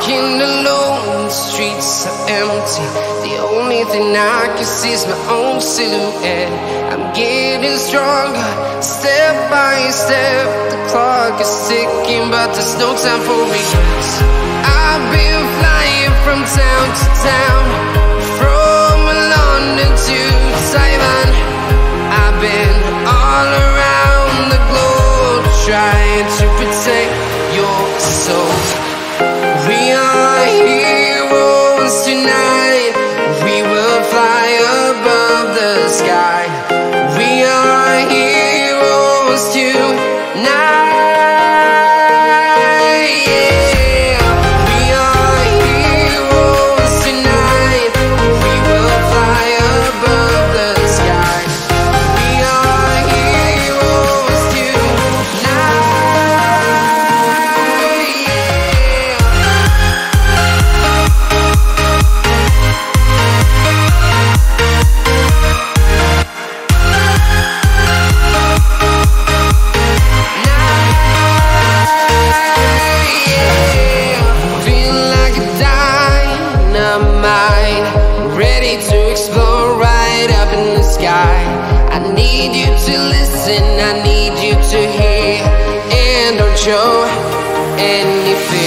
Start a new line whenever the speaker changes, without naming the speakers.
Walking alone, the streets are empty. The only thing I can see is my own silhouette. I'm getting stronger, step by step. The clock is ticking, but there's no time for regrets. I've been flying from town to town, from London to Taiwan. I've been all around the globe, trying to protect your soul. We are heroes tonight. We will fly above the sky. We are heroes tonight. Yeah. We are heroes tonight. We will fly above the sky. We are heroes tonight. Ready to explore right up in the sky. I need you to listen, I need you to hear, and don't show any fear.